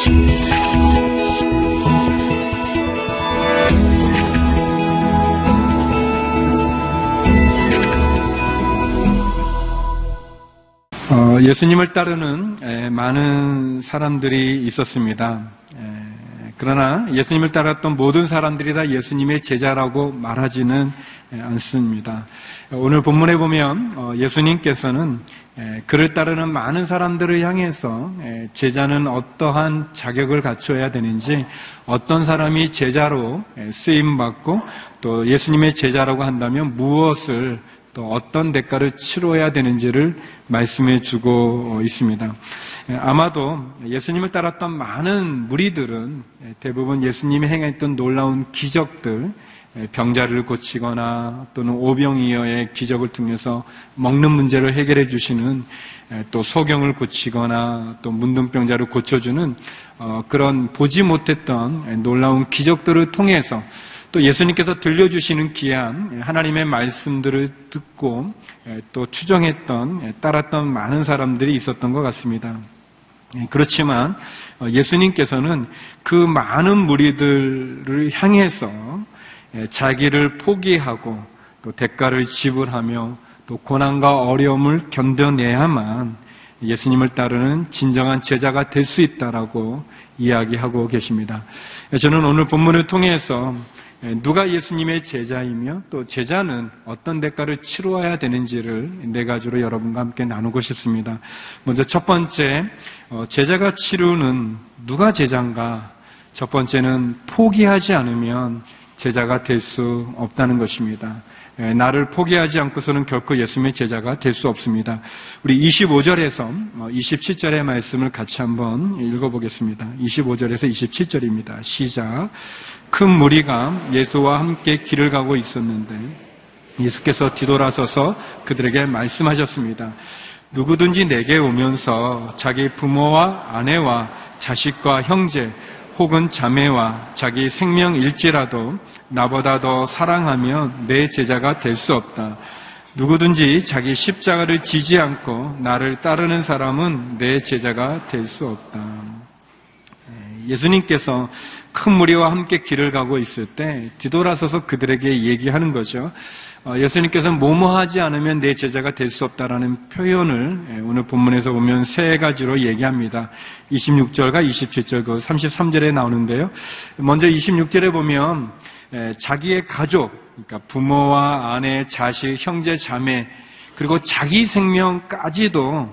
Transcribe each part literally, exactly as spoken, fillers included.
어, 예수님을 따르는 에, 많은 사람들이 있었습니다. 에, 그러나 예수님을 따랐던 모든 사람들이 다 예수님의 제자라고 말하지는 에, 않습니다. 오늘 본문에 보면 어, 예수님께서는 에, 그를 따르는 많은 사람들을 향해서 에, 제자는 어떠한 자격을 갖춰야 되는지, 어떤 사람이 제자로 에, 쓰임받고 또 예수님의 제자라고 한다면 무엇을 또 어떤 대가를 치러야 되는지를 말씀해 주고 있습니다. 아마도 예수님을 따랐던 많은 무리들은 대부분 예수님이 행했던 놀라운 기적들, 병자를 고치거나 또는 오병이어의 기적을 통해서 먹는 문제를 해결해 주시는, 또 소경을 고치거나 또 문둥병자를 고쳐주는 그런 보지 못했던 놀라운 기적들을 통해서 또 예수님께서 들려주시는 귀한 하나님의 말씀들을 듣고 또 추정했던, 따랐던 많은 사람들이 있었던 것 같습니다. 그렇지만 예수님께서는 그 많은 무리들을 향해서 자기를 포기하고 또 대가를 지불하며 또 고난과 어려움을 견뎌내야만 예수님을 따르는 진정한 제자가 될 수 있다라고 이야기하고 계십니다. 저는 오늘 본문을 통해서 누가 예수님의 제자이며 또 제자는 어떤 대가를 치루어야 되는지를 네 가지로 여러분과 함께 나누고 싶습니다. 먼저 첫 번째, 제자가 치루는 누가 제자인가? 첫 번째는 포기하지 않으면 제자가 될 수 없다는 것입니다. 나를 포기하지 않고서는 결코 예수님의 제자가 될 수 없습니다. 우리 이십오 절에서 이십칠 절의 말씀을 같이 한번 읽어보겠습니다. 이십오 절에서 이십칠 절입니다. 시작. 큰 무리가 예수와 함께 길을 가고 있었는데 예수께서 뒤돌아서서 그들에게 말씀하셨습니다. 누구든지 내게 오면서 자기 부모와 아내와 자식과 형제 혹은 자매와 자기 생명일지라도 나보다 더 사랑하면 내 제자가 될 수 없다. 누구든지 자기 십자가를 지지 않고 나를 따르는 사람은 내 제자가 될 수 없다. 예수님께서 큰 무리와 함께 길을 가고 있을 때 뒤돌아서서 그들에게 얘기하는 거죠. 예수님께서는 뭐뭐 하지 않으면 내 제자가 될 수 없다라는 표현을 오늘 본문에서 보면 세 가지로 얘기합니다. 이십육 절과 이십칠 절, 그 삼십삼 절에 나오는데요. 먼저 이십육 절에 보면 자기의 가족, 그러니까 부모와 아내, 자식, 형제, 자매, 그리고 자기 생명까지도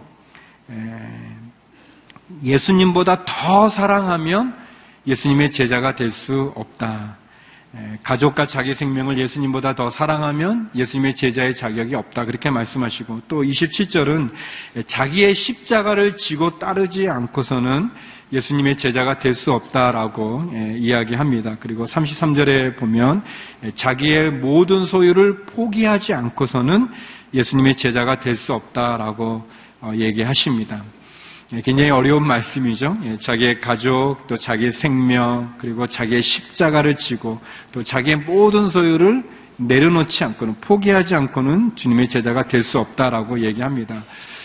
예수님보다 더 사랑하면 예수님의 제자가 될 수 없다. 가족과 자기 생명을 예수님보다 더 사랑하면 예수님의 제자의 자격이 없다. 그렇게 말씀하시고, 또 이십칠 절은 자기의 십자가를 지고 따르지 않고서는 예수님의 제자가 될 수 없다라고 이야기합니다. 그리고 삼십삼 절에 보면 자기의 모든 소유를 포기하지 않고서는 예수님의 제자가 될 수 없다라고 얘기하십니다. 굉장히 어려운 말씀이죠. 자기의 가족, 또 자기의 생명, 그리고 자기의 십자가를 지고 또 자기의 모든 소유를 내려놓지 않고는, 포기하지 않고는 주님의 제자가 될 수 없다라고 얘기합니다.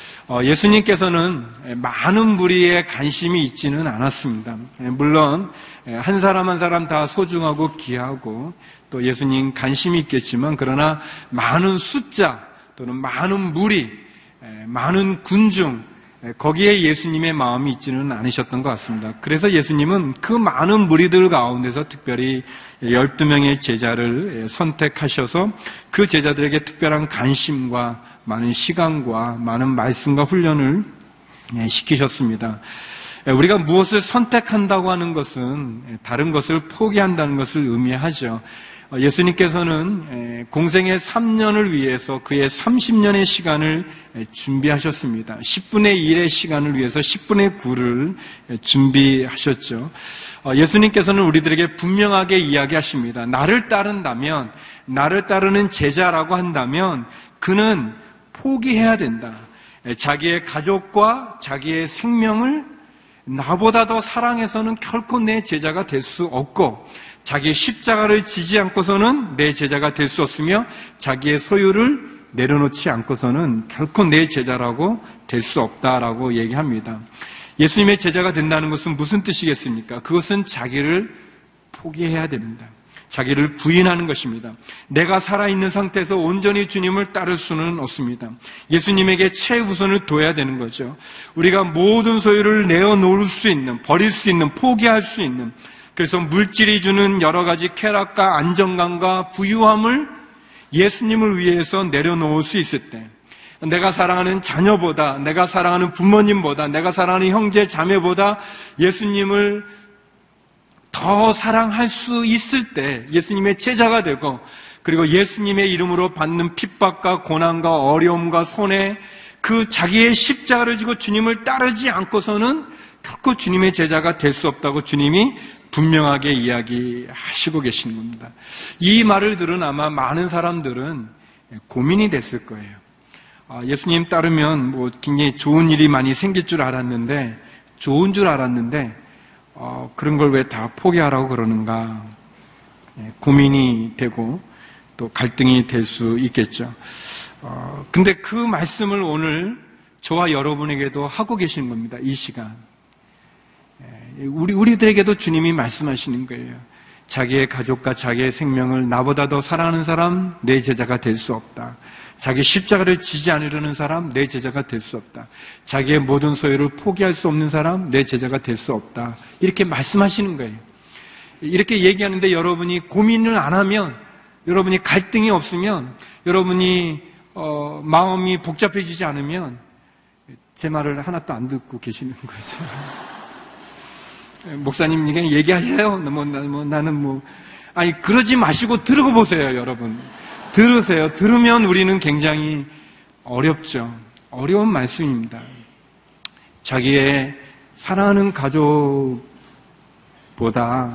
예수님께서는 많은 무리에 관심이 있지는 않았습니다. 물론 한 사람 한 사람 다 소중하고 귀하고 또 예수님 관심이 있겠지만, 그러나 많은 숫자 또는 많은 무리, 많은 군중, 거기에 예수님의 마음이 있지는 않으셨던 것 같습니다. 그래서 예수님은 그 많은 무리들 가운데서 특별히 열두 명의 제자를 선택하셔서 그 제자들에게 특별한 관심과 많은 시간과 많은 말씀과 훈련을 시키셨습니다. 우리가 무엇을 선택한다고 하는 것은 다른 것을 포기한다는 것을 의미하죠. 예수님께서는 공생의 삼 년을 위해서 그의 삼십 년의 시간을 준비하셨습니다. 십분의 일의 시간을 위해서 십분의 구를 준비하셨죠. 예수님께서는 우리들에게 분명하게 이야기하십니다. 나를 따른다면, 나를 따르는 제자라고 한다면 그는 포기해야 된다. 자기의 가족과 자기의 생명을 나보다 더 사랑해서는 결코 내 제자가 될 수 없고, 자기의 십자가를 지지 않고서는 내 제자가 될 수 없으며, 자기의 소유를 내려놓지 않고서는 결코 내 제자라고 될 수 없다라고 얘기합니다. 예수님의 제자가 된다는 것은 무슨 뜻이겠습니까? 그것은 자기를 포기해야 됩니다. 자기를 부인하는 것입니다. 내가 살아있는 상태에서 온전히 주님을 따를 수는 없습니다. 예수님에게 최우선을 둬야 되는 거죠. 우리가 모든 소유를 내어놓을 수 있는, 버릴 수 있는, 포기할 수 있는, 그래서 물질이 주는 여러 가지 쾌락과 안정감과 부유함을 예수님을 위해서 내려놓을 수 있을 때, 내가 사랑하는 자녀보다, 내가 사랑하는 부모님보다, 내가 사랑하는 형제 자매보다 예수님을 더 사랑할 수 있을 때 예수님의 제자가 되고, 그리고 예수님의 이름으로 받는 핍박과 고난과 어려움과 손해, 그 자기의 십자가를 지고 주님을 따르지 않고서는 결코 주님의 제자가 될 수 없다고 주님이 분명하게 이야기하시고 계시는 겁니다. 이 말을 들은 아마 많은 사람들은 고민이 됐을 거예요. 예수님 따르면 뭐 굉장히 좋은 일이 많이 생길 줄 알았는데, 좋은 줄 알았는데 어, 그런 걸 왜 다 포기하라고 그러는가, 고민이 되고 또 갈등이 될 수 있겠죠. 어, 근데 그 말씀을 오늘 저와 여러분에게도 하고 계시는 겁니다. 이 시간 우리, 우리들에게도 주님이 말씀하시는 거예요. 자기의 가족과 자기의 생명을 나보다 더 사랑하는 사람 내 제자가 될 수 없다. 자기 십자가를 지지 않으려는 사람 내 제자가 될 수 없다. 자기의 모든 소유를 포기할 수 없는 사람 내 제자가 될 수 없다. 이렇게 말씀하시는 거예요. 이렇게 얘기하는데 여러분이 고민을 안 하면, 여러분이 갈등이 없으면, 여러분이 어, 마음이 복잡해지지 않으면 제 말을 하나도 안 듣고 계시는 거죠. 목사님 그냥 얘기하세요. 뭐, 뭐 나는 뭐 아니 그러지 마시고 들어 보세요, 여러분. 들으세요. 들으면 우리는 굉장히 어렵죠. 어려운 말씀입니다. 자기의 사랑하는 가족보다,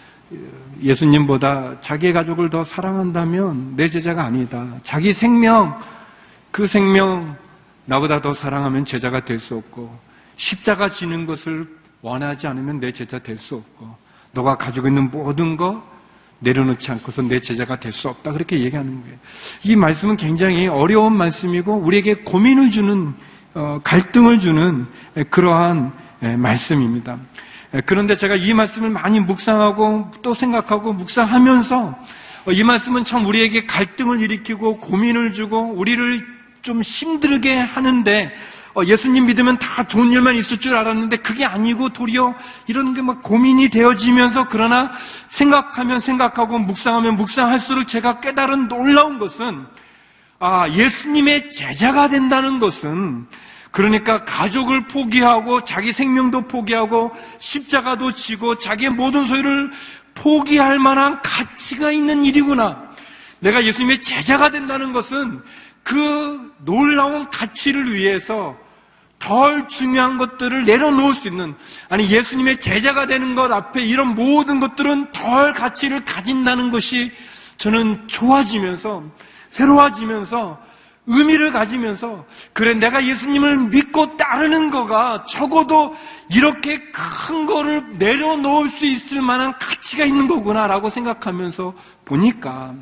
예수님보다 자기의 가족을 더 사랑한다면 내 제자가 아니다. 자기 생명, 그 생명 나보다 더 사랑하면 제자가 될 수 없고, 십자가 지는 것을 원하지 않으면 내 제자 될 수 없고, 너가 가지고 있는 모든 거 내려놓지 않고서 내 제자가 될 수 없다. 그렇게 얘기하는 거예요. 이 말씀은 굉장히 어려운 말씀이고 우리에게 고민을 주는, 어, 갈등을 주는 그러한 말씀입니다. 그런데 제가 이 말씀을 많이 묵상하고 또 생각하고 묵상하면서 이 말씀은 참 우리에게 갈등을 일으키고 고민을 주고 우리를 좀 힘들게 하는데, 예수님 믿으면 다 좋은 일만 있을 줄 알았는데 그게 아니고 도리어 이런 게 막 고민이 되어지면서, 그러나 생각하면 생각하고 묵상하면 묵상할수록 제가 깨달은 놀라운 것은, 아, 예수님의 제자가 된다는 것은, 그러니까 가족을 포기하고 자기 생명도 포기하고 십자가도 지고 자기의 모든 소유를 포기할 만한 가치가 있는 일이구나. 내가 예수님의 제자가 된다는 것은 그 놀라운 가치를 위해서 덜 중요한 것들을 내려놓을 수 있는, 아니 예수님의 제자가 되는 것 앞에 이런 모든 것들은 덜 가치를 가진다는 것이 저는 좋아지면서, 새로워지면서, 의미를 가지면서, 그래 내가 예수님을 믿고 따르는 거가 적어도 이렇게 큰 거를 내려놓을 수 있을 만한 가치가 있는 거구나라고 생각하면서 보니까,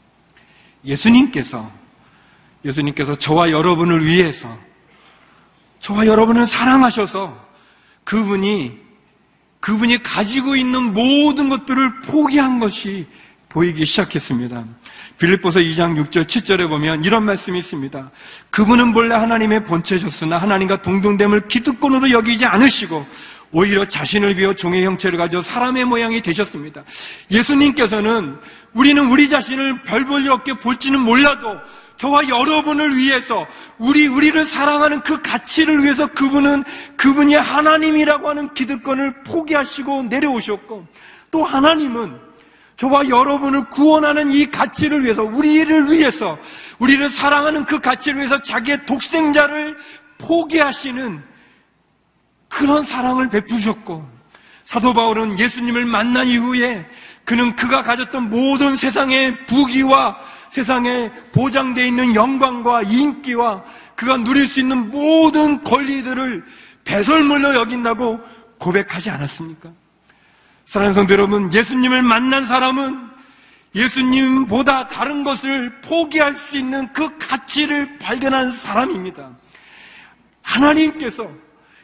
예수님께서 예수님께서 저와 여러분을 위해서, 저와 여러분을 사랑하셔서 그분이 그분이 가지고 있는 모든 것들을 포기한 것이 보이기 시작했습니다. 빌립보서 이 장 육 절 칠 절에 보면 이런 말씀이 있습니다. 그분은 본래 하나님의 본체셨으나 하나님과 동등됨을 기득권으로 여기지 않으시고 오히려 자신을 비워 종의 형체를 가져 사람의 모양이 되셨습니다. 예수님께서는, 우리는 우리 자신을 별 볼 일 없게 볼지는 몰라도 저와 여러분을 위해서, 우리, 우리를 사랑하는 그 가치를 위해서 그분은, 그분이 하나님이라고 하는 기득권을 포기하시고 내려오셨고, 또 하나님은 저와 여러분을 구원하는 이 가치를 위해서, 우리를 위해서, 우리를 사랑하는 그 가치를 위해서 자기의 독생자를 포기하시는 그런 사랑을 베푸셨고, 사도 바울은 예수님을 만난 이후에 그는 그가 가졌던 모든 세상의 부귀와 세상에 보장되어 있는 영광과 인기와 그가 누릴 수 있는 모든 권리들을 배설물로 여긴다고 고백하지 않았습니까? 사랑하는 성도 여러분, 예수님을 만난 사람은 예수님보다 다른 것을 포기할 수 있는 그 가치를 발견한 사람입니다. 하나님께서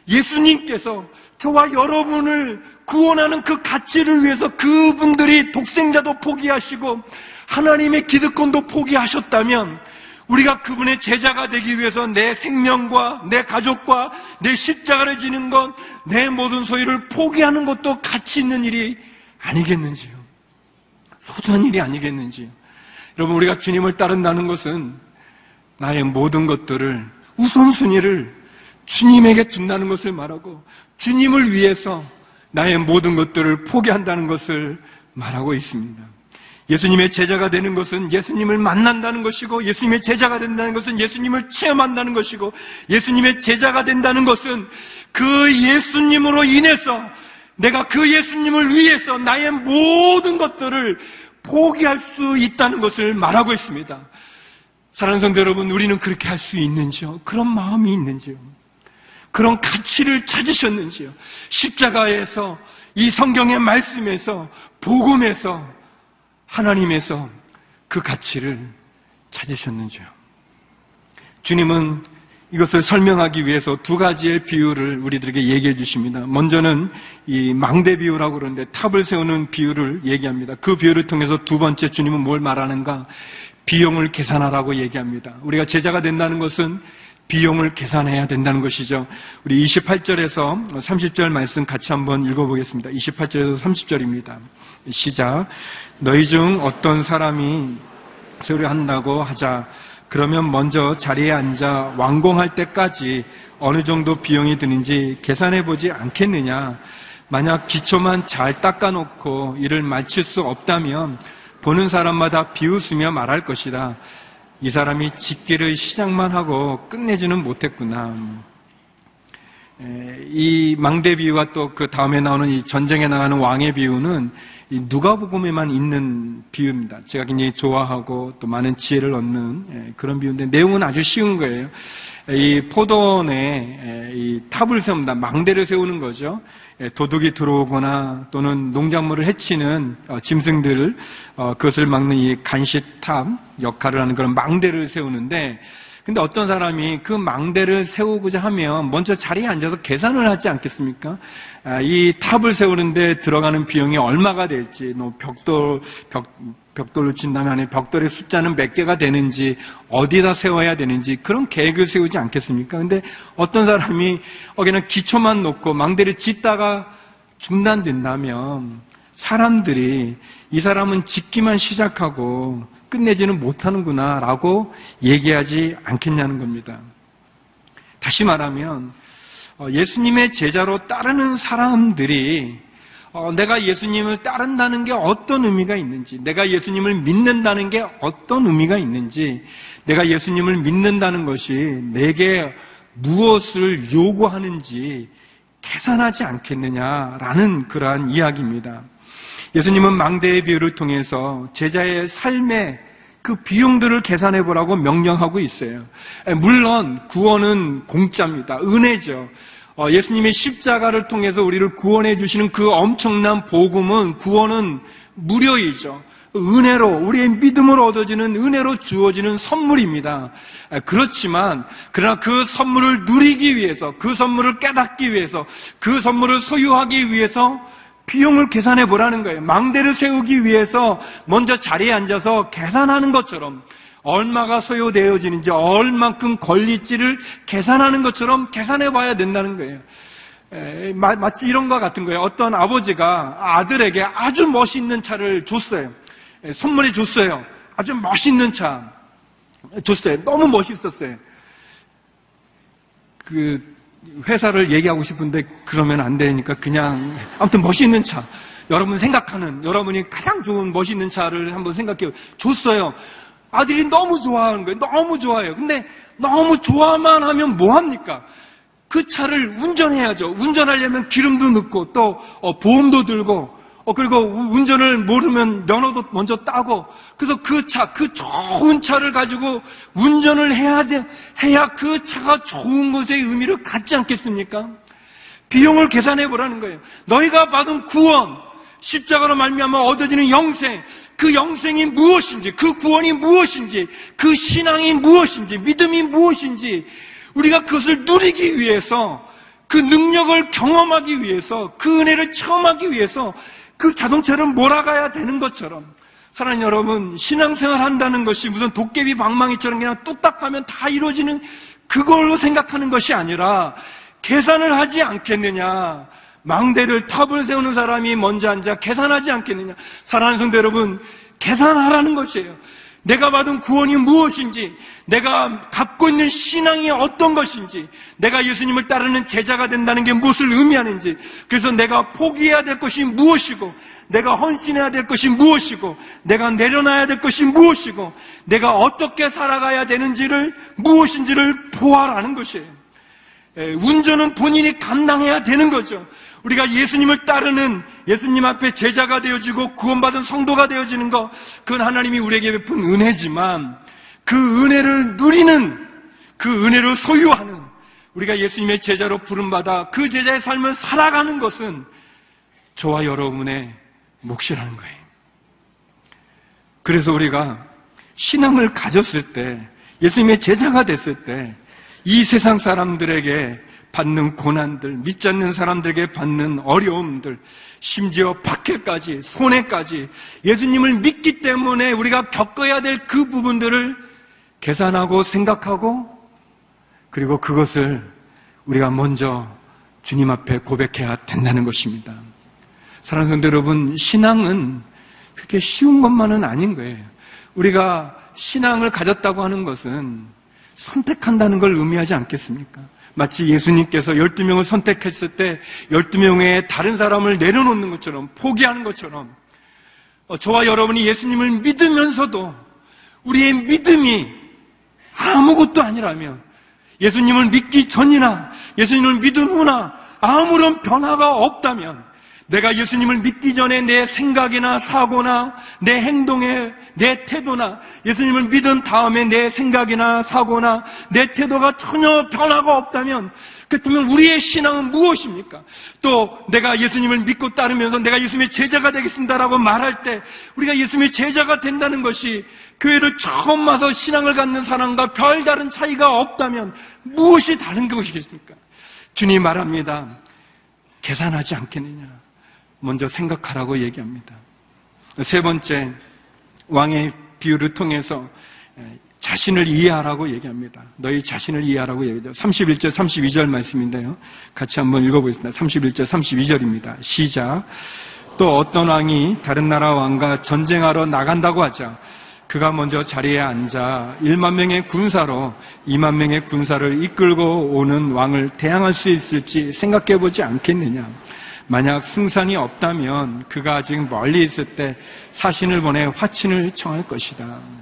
예수님께서 저와 여러분을 구원하는 그 가치를 위해서 그분들이 독생자도 포기하시고 하나님의 기득권도 포기하셨다면 우리가 그분의 제자가 되기 위해서 내 생명과 내 가족과 내 십자가를 지는 것, 내 모든 소유를 포기하는 것도 가치 있는 일이 아니겠는지요? 소중한 일이 아니겠는지요? 여러분, 우리가 주님을 따른다는 것은 나의 모든 것들을, 우선순위를 주님에게 준다는 것을 말하고 주님을 위해서 나의 모든 것들을 포기한다는 것을 말하고 있습니다. 예수님의 제자가 되는 것은 예수님을 만난다는 것이고, 예수님의 제자가 된다는 것은 예수님을 체험한다는 것이고, 예수님의 제자가 된다는 것은 그 예수님으로 인해서 내가 그 예수님을 위해서 나의 모든 것들을 포기할 수 있다는 것을 말하고 있습니다. 사랑하는 성도 여러분, 우리는 그렇게 할 수 있는지요? 그런 마음이 있는지요? 그런 가치를 찾으셨는지요? 십자가에서, 이 성경의 말씀에서, 복음에서, 하나님에서 그 가치를 찾으셨는지요? 주님은 이것을 설명하기 위해서 두 가지의 비유를 우리들에게 얘기해 주십니다. 먼저는 이 망대 비유라고 그러는데 탑을 세우는 비유를 얘기합니다. 그 비유를 통해서 두 번째 주님은 뭘 말하는가? 비용을 계산하라고 얘기합니다. 우리가 제자가 된다는 것은 비용을 계산해야 된다는 것이죠. 우리 이십팔 절에서 삼십 절 말씀 같이 한번 읽어보겠습니다. 이십팔 절에서 삼십 절입니다. 시작. 너희 중 어떤 사람이 수료한다고 하자. 그러면 먼저 자리에 앉아 완공할 때까지 어느 정도 비용이 드는지 계산해 보지 않겠느냐. 만약 기초만 잘 닦아놓고 일을 마칠 수 없다면 보는 사람마다 비웃으며 말할 것이다. 이 사람이 짓기를 시작만 하고 끝내지는 못했구나. 이 망대 비유와 또 그 다음에 나오는 이 전쟁에 나가는 왕의 비유는 이 누가복음에만 있는 비유입니다. 제가 굉장히 좋아하고 또 많은 지혜를 얻는 그런 비유인데 내용은 아주 쉬운 거예요. 이 포도원에 이 탑을 세운다, 망대를 세우는 거죠. 도둑이 들어오거나 또는 농작물을 해치는 짐승들을 그것을 막는 이 간식탑 역할을 하는 그런 망대를 세우는데, 근데 어떤 사람이 그 망대를 세우고자 하면 먼저 자리에 앉아서 계산을 하지 않겠습니까? 이 탑을 세우는데 들어가는 비용이 얼마가 될지, 뭐 벽돌, 벽, 벽돌로 친다면 벽돌의 숫자는 몇 개가 되는지, 어디다 세워야 되는지 그런 계획을 세우지 않겠습니까? 근데 어떤 사람이 어, 그냥 기초만 놓고 망대를 짓다가 중단된다면 사람들이 이 사람은 짓기만 시작하고 끝내지는 못하는구나 라고 얘기하지 않겠냐는 겁니다. 다시 말하면 예수님의 제자로 따르는 사람들이 어, 내가 예수님을 따른다는 게 어떤 의미가 있는지, 내가 예수님을 믿는다는 게 어떤 의미가 있는지, 내가 예수님을 믿는다는 것이 내게 무엇을 요구하는지 계산하지 않겠느냐라는 그러한 이야기입니다. 예수님은 망대의 비유를 통해서 제자의 삶의 그 비용들을 계산해 보라고 명령하고 있어요. 물론 구원은 공짜입니다. 은혜죠. 예수님의 십자가를 통해서 우리를 구원해 주시는 그 엄청난 복음은, 구원은 무료이죠. 은혜로, 우리의 믿음으로 얻어지는 은혜로 주어지는 선물입니다. 그렇지만 그러나 그 선물을 누리기 위해서, 그 선물을 깨닫기 위해서, 그 선물을 소유하기 위해서 비용을 계산해 보라는 거예요. 망대를 세우기 위해서 먼저 자리에 앉아서 계산하는 것처럼, 얼마가 소요되어지는지, 얼만큼 걸릴지를 계산하는 것처럼 계산해 봐야 된다는 거예요. 에, 마, 마치 이런 것 같은 거예요. 어떤 아버지가 아들에게 아주 멋있는 차를 줬어요. 에, 선물해 줬어요. 아주 멋있는 차 줬어요. 너무 멋있었어요. 그 회사를 얘기하고 싶은데 그러면 안 되니까 그냥 아무튼 멋있는 차, 여러분 생각하는, 여러분이 가장 좋은 멋있는 차를 한번 생각해요. 줬어요. 아들이 너무 좋아하는 거예요. 너무 좋아해요. 근데 너무 좋아만 하면 뭐합니까? 그 차를 운전해야죠. 운전하려면 기름도 넣고 또 보험도 들고, 어, 그리고 운전을 모르면 면허도 먼저 따고, 그래서 그 차, 그 좋은 차를 가지고 운전을 해야 돼, 해야 그 차가 좋은 것의 의미를 갖지 않겠습니까? 비용을 계산해 보라는 거예요. 너희가 받은 구원, 십자가로 말미암아 얻어지는 영생, 그 영생이 무엇인지, 그 구원이 무엇인지, 그 신앙이 무엇인지, 믿음이 무엇인지, 우리가 그것을 누리기 위해서 그 능력을 경험하기 위해서, 그 은혜를 체험하기 위해서 그 자동차를 몰아가야 되는 것처럼, 사랑하는 여러분, 신앙생활 한다는 것이 무슨 도깨비 방망이처럼 그냥 뚝딱하면 다 이루어지는 그걸로 생각하는 것이 아니라 계산을 하지 않겠느냐. 망대를 탑을 세우는 사람이 먼저 앉아 계산하지 않겠느냐. 사랑하는 성도 여러분, 계산하라는 것이에요. 내가 받은 구원이 무엇인지, 내가 갖고 있는 신앙이 어떤 것인지, 내가 예수님을 따르는 제자가 된다는 게 무엇을 의미하는지, 그래서 내가 포기해야 될 것이 무엇이고, 내가 헌신해야 될 것이 무엇이고, 내가 내려놔야 될 것이 무엇이고, 내가 어떻게 살아가야 되는지를, 무엇인지를 보아라는 것이에요. 운전은 본인이 감당해야 되는 거죠. 우리가 예수님을 따르는, 예수님 앞에 제자가 되어지고 구원받은 성도가 되어지는 것, 그건 하나님이 우리에게 베푼 은혜지만, 그 은혜를 누리는, 그 은혜를 소유하는, 우리가 예수님의 제자로 부름받아 그 제자의 삶을 살아가는 것은 저와 여러분의 몫이라는 거예요. 그래서 우리가 신앙을 가졌을 때, 예수님의 제자가 됐을 때, 이 세상 사람들에게 받는 고난들, 믿지 않는 사람들에게 받는 어려움들, 심지어 박해까지, 손해까지, 예수님을 믿기 때문에 우리가 겪어야 될 그 부분들을 계산하고 생각하고, 그리고 그것을 우리가 먼저 주님 앞에 고백해야 된다는 것입니다. 사랑하는 성도 여러분, 신앙은 그렇게 쉬운 것만은 아닌 거예요. 우리가 신앙을 가졌다고 하는 것은 선택한다는 걸 의미하지 않겠습니까? 마치 예수님께서 열두 명을 선택했을 때 열두 명의 다른 사람을 내려놓는 것처럼, 포기하는 것처럼, 저와 여러분이 예수님을 믿으면서도 우리의 믿음이 아무것도 아니라면, 예수님을 믿기 전이나 예수님을 믿은 후나 아무런 변화가 없다면, 내가 예수님을 믿기 전에 내 생각이나 사고나 내 행동에, 내 태도나, 예수님을 믿은 다음에 내 생각이나 사고나 내 태도가 전혀 변화가 없다면, 그렇다면 우리의 신앙은 무엇입니까? 또 내가 예수님을 믿고 따르면서 내가 예수님의 제자가 되겠습니다라고 말할 때, 우리가 예수님의 제자가 된다는 것이 교회를 처음 와서 신앙을 갖는 사람과 별다른 차이가 없다면 무엇이 다른 것이겠습니까? 주님 말합니다. 계산하지 않겠느냐. 먼저 생각하라고 얘기합니다. 세 번째, 왕의 비유를 통해서 자신을 이해하라고 얘기합니다. 너희 자신을 이해하라고 얘기하죠. 삼십일 절, 삼십이 절 말씀인데요. 같이 한번 읽어보겠습니다. 삼십일 절, 삼십이 절입니다. 시작. 또 어떤 왕이 다른 나라 왕과 전쟁하러 나간다고 하자. 그가 먼저 자리에 앉아 일만 명의 군사로 이만 명의 군사를 이끌고 오는 왕을 대항할 수 있을지 생각해보지 않겠느냐. 만약 승산이 없다면 그가 아직 멀리 있을 때 사신을 보내 화친을 청할 것이다.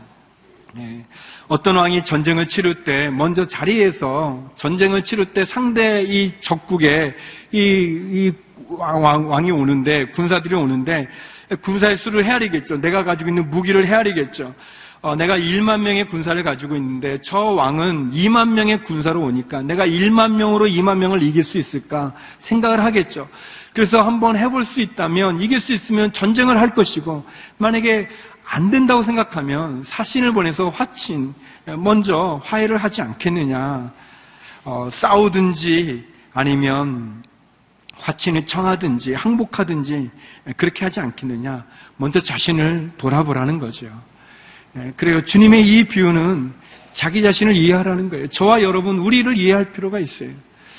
네. 어떤 왕이 전쟁을 치를 때 먼저 자리에서 전쟁을 치를 때 상대 이 적국에 이, 이 왕, 왕이 오는데, 군사들이 오는데 군사의 수를 헤아리겠죠. 내가 가지고 있는 무기를 헤아리겠죠. 어, 내가 일만 명의 군사를 가지고 있는데 저 왕은 이만 명의 군사로 오니까 내가 일만 명으로 이만 명을 이길 수 있을까 생각을 하겠죠. 그래서 한번 해볼 수 있다면, 이길 수 있으면 전쟁을 할 것이고, 만약에 안 된다고 생각하면 사신을 보내서 화친, 먼저 화해를 하지 않겠느냐. 어, 싸우든지 아니면 화친을 청하든지 항복하든지 그렇게 하지 않겠느냐. 먼저 자신을 돌아보라는 거죠. 그래요. 주님의 이 비유는 자기 자신을 이해하라는 거예요. 저와 여러분, 우리를 이해할 필요가 있어요.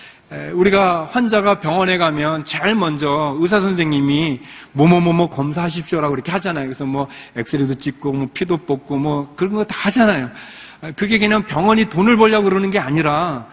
우리가 환자가 병원에 가면 제일 먼저 의사 선생님이 뭐뭐뭐뭐 검사하십시오라고 이렇게 하잖아요. 그래서 뭐 엑스레이도 찍고 뭐 피도 뽑고 뭐 그런 거 다 하잖아요. 그게 그냥 병원이 돈을 벌려고 그러는 게 아니라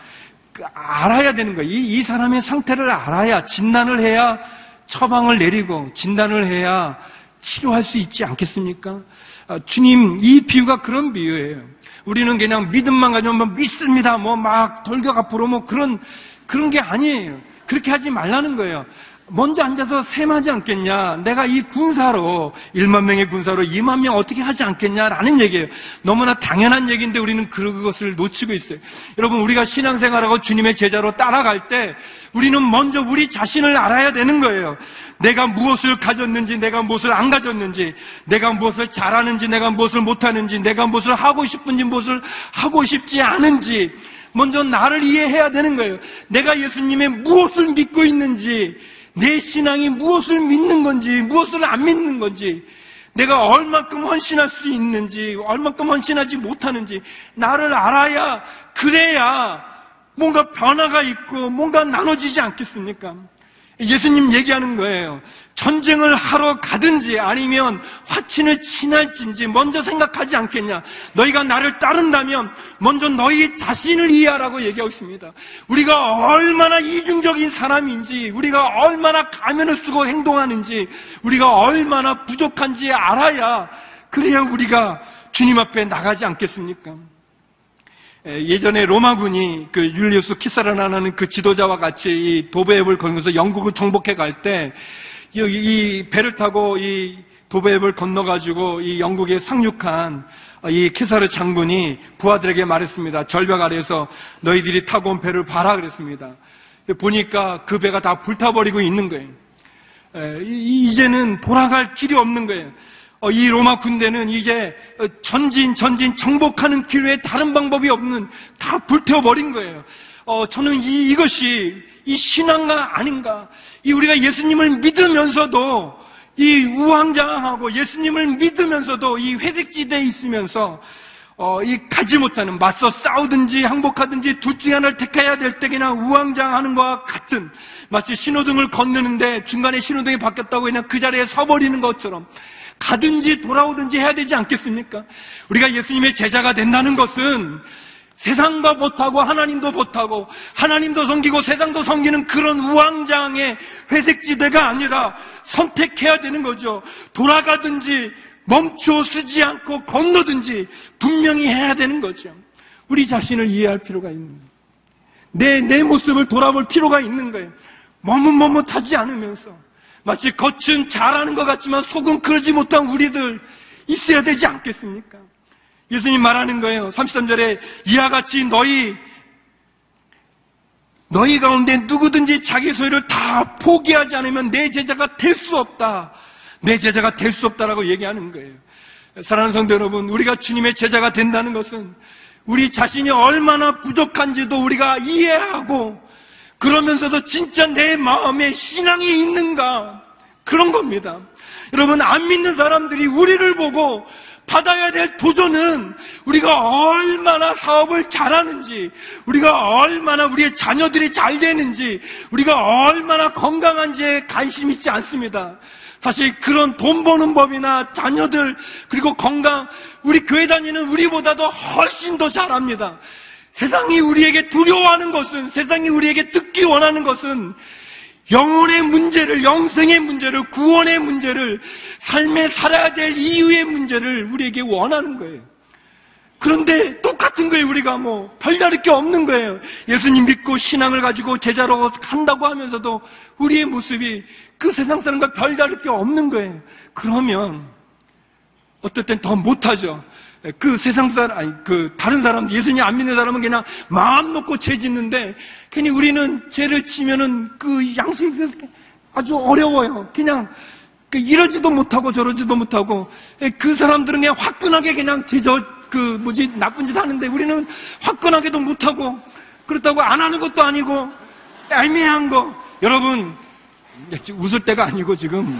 알아야 되는 거예요. 이, 이 사람의 상태를 알아야, 진단을 해야 처방을 내리고 진단을 해야 치료할 수 있지 않겠습니까? 주님, 이 비유가 그런 비유예요. 우리는 그냥 믿음만 가지면 뭐 믿습니다, 뭐 막 돌격 앞으로 뭐 그런 그런 게 아니에요. 그렇게 하지 말라는 거예요. 먼저 앉아서 셈하지 않겠냐. 내가 이 군사로, 일만 명의 군사로 이만 명 어떻게 하지 않겠냐라는 얘기예요. 너무나 당연한 얘기인데 우리는 그것을 놓치고 있어요. 여러분, 우리가 신앙생활하고 주님의 제자로 따라갈 때 우리는 먼저 우리 자신을 알아야 되는 거예요. 내가 무엇을 가졌는지, 내가 무엇을 안 가졌는지, 내가 무엇을 잘하는지, 내가 무엇을 못하는지, 내가 무엇을 하고 싶은지, 무엇을 하고 싶지 않은지, 먼저 나를 이해해야 되는 거예요. 내가 예수님의 무엇을 믿고 있는지, 내 신앙이 무엇을 믿는 건지, 무엇을 안 믿는 건지, 내가 얼만큼 헌신할 수 있는지, 얼만큼 헌신하지 못하는지 나를 알아야, 그래야 뭔가 변화가 있고 뭔가 나눠지지 않겠습니까? 예수님 얘기하는 거예요. 전쟁을 하러 가든지 아니면 화친을 친할진지 먼저 생각하지 않겠냐. 너희가 나를 따른다면 먼저 너희 자신을 이해하라고 얘기하고 있습니다. 우리가 얼마나 이중적인 사람인지, 우리가 얼마나 가면을 쓰고 행동하는지, 우리가 얼마나 부족한지 알아야, 그래야 우리가 주님 앞에 나가지 않겠습니까? 예전에 로마군이 그 율리우스 키사라라는 그 지도자와 같이 이 도배앱을 걸면서 영국을 정복해 갈 때, 이 배를 타고 이 도배앱을 건너가지고 이 영국에 상륙한 이 키사르 장군이 부하들에게 말했습니다. 절벽 아래에서 너희들이 타고 온 배를 봐라 그랬습니다. 보니까 그 배가 다 불타버리고 있는 거예요. 이제는 돌아갈 길이 없는 거예요. 이 로마 군대는 이제 전진, 전진, 정복하는 길 외에 다른 방법이 없는, 다 불태워버린 거예요. 어, 저는 이, 이것이 이 신앙가 아닌가. 이 우리가 예수님을 믿으면서도 이 우왕좌왕하고 예수님을 믿으면서도 이 회색지대에 있으면서 어, 이 가지 못하는, 맞서 싸우든지 항복하든지 둘 중에 하나를 택해야 될 때 그냥 우왕좌왕하는 것과 같은, 마치 신호등을 건너는데 중간에 신호등이 바뀌었다고 그냥 그 자리에 서버리는 것처럼 가든지 돌아오든지 해야 되지 않겠습니까? 우리가 예수님의 제자가 된다는 것은 세상도 못하고 하나님도 못하고 하나님도 섬기고 세상도 섬기는 그런 우왕좌왕의 회색지대가 아니라 선택해야 되는 거죠. 돌아가든지 멈추어 서지 않고 건너든지 분명히 해야 되는 거죠. 우리 자신을 이해할 필요가 있는 거예요. 내, 내 모습을 돌아볼 필요가 있는 거예요. 머뭇머뭇하지 않으면서 마치 겉은 잘하는 것 같지만 속은 그러지 못한 우리들 있어야 되지 않겠습니까? 예수님 말하는 거예요. 삼십삼 절에 이와 같이 너희 너희 가운데 누구든지 자기 소유를 다 포기하지 않으면 내 제자가 될 수 없다. 내 제자가 될 수 없다라고 얘기하는 거예요. 사랑하는 성도 여러분, 우리가 주님의 제자가 된다는 것은 우리 자신이 얼마나 부족한지도 우리가 이해하고, 그러면서도 진짜 내 마음에 신앙이 있는가, 그런 겁니다. 여러분, 안 믿는 사람들이 우리를 보고 받아야 될 도전은 우리가 얼마나 사업을 잘하는지, 우리가 얼마나 우리의 자녀들이 잘 되는지, 우리가 얼마나 건강한지에 관심 있지 않습니다. 사실 그런 돈 버는 법이나 자녀들, 그리고 건강, 우리 교회 다니는 우리보다도 훨씬 더 잘합니다. 세상이 우리에게 두려워하는 것은, 세상이 우리에게 듣기 원하는 것은 영혼의 문제를, 영생의 문제를, 구원의 문제를, 삶에 살아야 될 이유의 문제를 우리에게 원하는 거예요. 그런데 똑같은 거예요. 우리가 뭐 별다를 게 없는 거예요. 예수님 믿고 신앙을 가지고 제자로 한다고 하면서도 우리의 모습이 그 세상 사람과 별다를 게 없는 거예요. 그러면 어떨 땐 더 못하죠. 그 세상 사람, 아니, 그 다른 사람, 예수님 안 믿는 사람은 그냥 마음 놓고 죄 짓는데, 괜히 우리는 죄를 치면은 그 양식이 아주 어려워요. 그냥 그 이러지도 못하고 저러지도 못하고, 그 사람들은 그냥 화끈하게 그냥 제저 그 뭐지 나쁜 짓 하는데, 우리는 화끈하게도 못하고, 그렇다고 안 하는 것도 아니고 애매한 거. 여러분, 웃을 때가 아니고 지금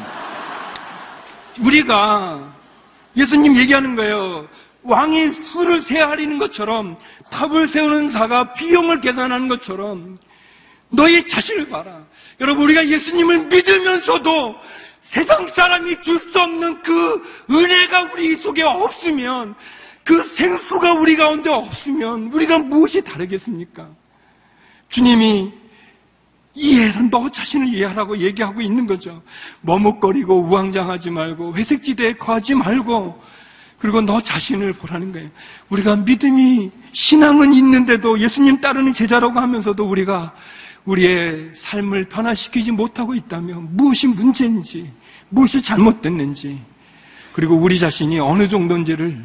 우리가 예수님 얘기하는 거예요. 왕이 수를 세하리는 것처럼, 탑을 세우는 자가 비용을 계산하는 것처럼 너의 자신을 봐라. 여러분, 우리가 예수님을 믿으면서도 세상 사람이 줄 수 없는 그 은혜가 우리 속에 없으면, 그 생수가 우리 가운데 없으면 우리가 무엇이 다르겠습니까? 주님이 이해해라, 너 자신을 이해하라고 얘기하고 있는 거죠. 머뭇거리고 우왕좌왕하지 말고 회색지대에 거하지 말고, 그리고 너 자신을 보라는 거예요. 우리가 믿음이, 신앙은 있는데도 예수님 따르는 제자라고 하면서도 우리가 우리의 삶을 변화시키지 못하고 있다면 무엇이 문제인지, 무엇이 잘못됐는지, 그리고 우리 자신이 어느 정도인지를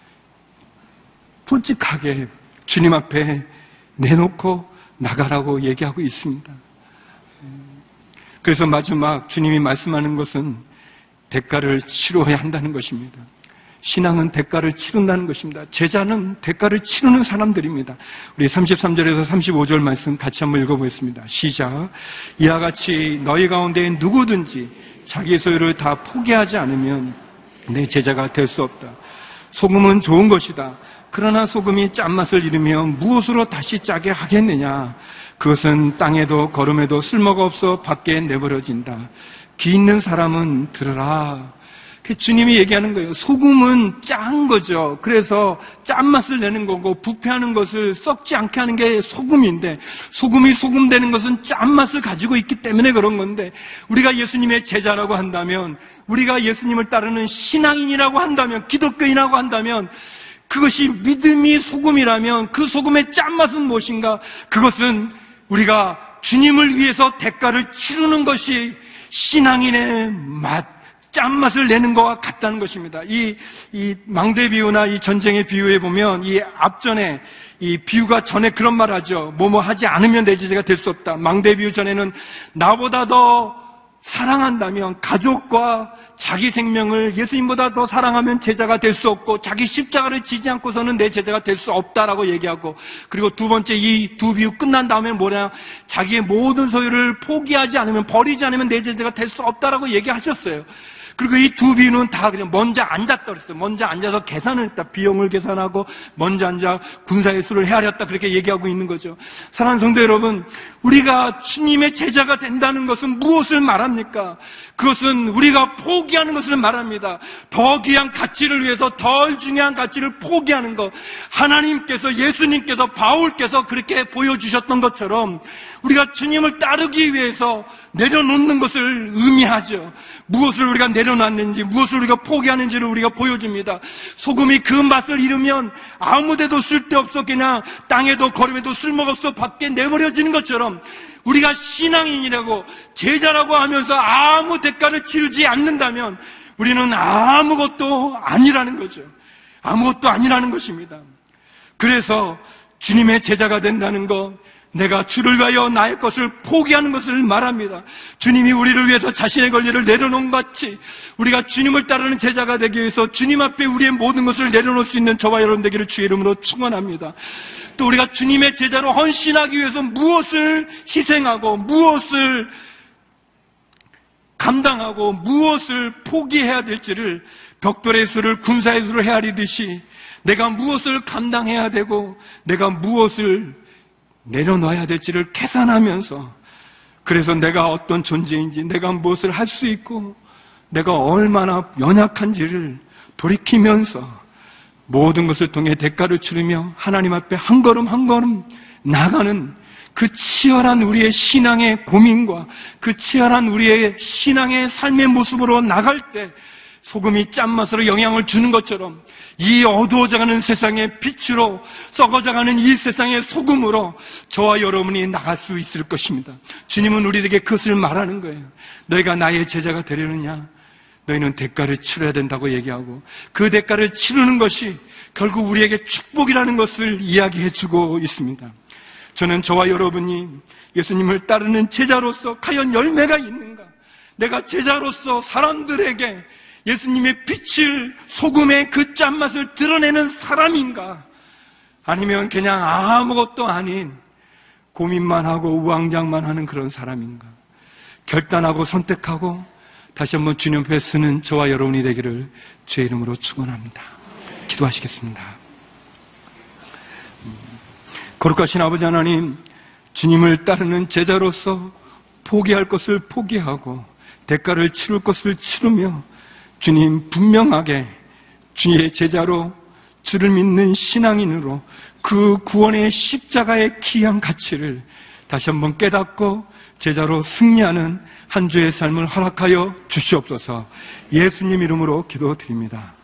솔직하게 주님 앞에 내놓고 나가라고 얘기하고 있습니다. 그래서 마지막 주님이 말씀하는 것은 대가를 치러야 한다는 것입니다. 신앙은 대가를 치른다는 것입니다. 제자는 대가를 치르는 사람들입니다. 우리 삼십삼 절에서 삼십오 절 말씀 같이 한번 읽어보겠습니다. 시작. 이와 같이 너희 가운데 누구든지 자기 소유를 다 포기하지 않으면 내 제자가 될 수 없다. 소금은 좋은 것이다. 그러나 소금이 짠맛을 잃으면 무엇으로 다시 짜게 하겠느냐. 그것은 땅에도 거름에도 쓸모가 없어 밖에 내버려진다. 귀 있는 사람은 들으라. 주님이 얘기하는 거예요. 소금은 짠 거죠. 그래서 짠맛을 내는 거고 부패하는 것을 썩지 않게 하는 게 소금인데, 소금이 소금 되는 것은 짠맛을 가지고 있기 때문에 그런 건데, 우리가 예수님의 제자라고 한다면, 우리가 예수님을 따르는 신앙인이라고 한다면, 기독교인이라고 한다면, 그것이 믿음이 소금이라면 그 소금의 짠맛은 무엇인가? 그것은 우리가 주님을 위해서 대가를 치르는 것이 신앙인의 맛, 짠맛을 내는 것과 같다는 것입니다. 이, 이 망대 비유나 이 전쟁의 비유에 보면 이 앞전에 이 비유가 전에 그런 말 하죠. 뭐뭐 하지 않으면 내 제자가 될 수 없다. 망대 비유 전에는 나보다 더 사랑한다면 가족과 자기 생명을 예수님보다 더 사랑하면 제자가 될 수 없고, 자기 십자가를 지지 않고서는 내 제자가 될 수 없다라고 얘기하고, 그리고 두 번째 이 두 비유 끝난 다음에 뭐냐, 자기의 모든 소유를 포기하지 않으면, 버리지 않으면 내 제자가 될 수 없다라고 얘기하셨어요. 그리고 이 두 비유는 다 그냥 먼저 앉았다 그랬어요. 먼저 앉아서 계산을 했다. 비용을 계산하고 먼저 앉아 군사의 수를 헤아렸다. 그렇게 얘기하고 있는 거죠. 사랑하는 성도 여러분, 우리가 주님의 제자가 된다는 것은 무엇을 말합니까? 그것은 우리가 포기하는 것을 말합니다. 더 귀한 가치를 위해서 덜 중요한 가치를 포기하는 것. 하나님께서, 예수님께서, 바울께서 그렇게 보여주셨던 것처럼 우리가 주님을 따르기 위해서 내려놓는 것을 의미하죠. 무엇을 우리가 내려놨는지, 무엇을 우리가 포기하는지를 우리가 보여줍니다. 소금이 그 맛을 잃으면 아무데도 쓸데없어 그냥 땅에도 거름에도 쓸모가 없어 밖에 내버려지는 것처럼, 우리가 신앙인이라고 제자라고 하면서 아무 대가를 치르지 않는다면 우리는 아무것도 아니라는 거죠. 아무것도 아니라는 것입니다. 그래서 주님의 제자가 된다는 것, 내가 주를 위하여 나의 것을 포기하는 것을 말합니다. 주님이 우리를 위해서 자신의 권리를 내려놓은 것 같이 우리가 주님을 따르는 제자가 되기 위해서 주님 앞에 우리의 모든 것을 내려놓을 수 있는 저와 여러분 되기를 주의 이름으로 축원합니다. 또 우리가 주님의 제자로 헌신하기 위해서 무엇을 희생하고 무엇을 감당하고 무엇을 포기해야 될지를 벽돌의 수를 군사의 수를 헤아리듯이 내가 무엇을 감당해야 되고 내가 무엇을 내려놔야 될지를 계산하면서, 그래서 내가 어떤 존재인지, 내가 무엇을 할 수 있고 내가 얼마나 연약한지를 돌이키면서 모든 것을 통해 대가를 치르며 하나님 앞에 한 걸음 한 걸음 나가는 그 치열한 우리의 신앙의 고민과 그 치열한 우리의 신앙의 삶의 모습으로 나갈 때 소금이 짠맛으로 영향을 주는 것처럼 이 어두워져가는 세상의 빛으로, 썩어져가는 이 세상의 소금으로 저와 여러분이 나갈 수 있을 것입니다. 주님은 우리에게 그것을 말하는 거예요. 너희가 나의 제자가 되려느냐? 너희는 대가를 치러야 된다고 얘기하고, 그 대가를 치르는 것이 결국 우리에게 축복이라는 것을 이야기해주고 있습니다. 저는 저와 여러분이 예수님을 따르는 제자로서 과연 열매가 있는가? 내가 제자로서 사람들에게 예수님의 빛을, 소금의 그 짠맛을 드러내는 사람인가? 아니면 그냥 아무것도 아닌 고민만 하고 우왕좌왕만 하는 그런 사람인가? 결단하고 선택하고 다시 한번 주님 앞에 서는 저와 여러분이 되기를 주의 이름으로 축원합니다. 기도하시겠습니다. 거룩하신 아버지 하나님, 주님을 따르는 제자로서 포기할 것을 포기하고 대가를 치를 것을 치르며 주님 분명하게 주의 제자로 주를 믿는 신앙인으로 그 구원의 십자가의 귀한 가치를 다시 한번 깨닫고 제자로 승리하는 한 주의 삶을 허락하여 주시옵소서. 예수님 이름으로 기도드립니다.